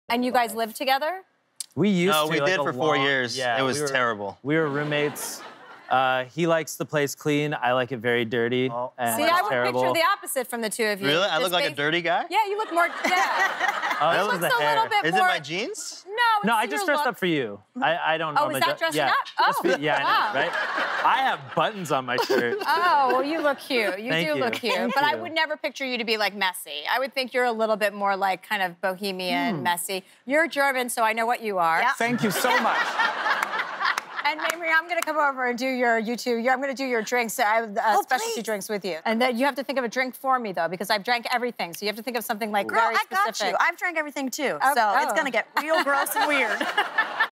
And you guys live together? We used to. No, we did for 4 years. Yeah, it was terrible. We were roommates. He likes the place clean. I like it very dirty. Oh. And See, I would picture the opposite from the two of you. Really? I look Just like a dirty guy? Yeah, you look more, yeah. Oh, It this looks is the a hair. little bit Is more... it my jeans? No, No, I it's just your dressed look. up for you. I don't Oh, normally is that dressing yeah. up? Oh, Just yeah, I wow. know, right? I have buttons on my shirt. Oh, well, you look cute. You Thank do you. look cute. Thank But I you. would never picture you to be like messy. I would think you're a little bit more like kind of bohemian, messy. You're German, so I know what you are. Yeah. Thank you so much. And Mamrie, I'm gonna come over and do your YouTube. I'm gonna do your drinks, specialty please. drinks with you. And then you have to think of a drink for me though, because I've drank everything. So you have to think of something like Girl, very I specific. got you. I've drank everything too, Oh, so oh. it's gonna get real gross and weird.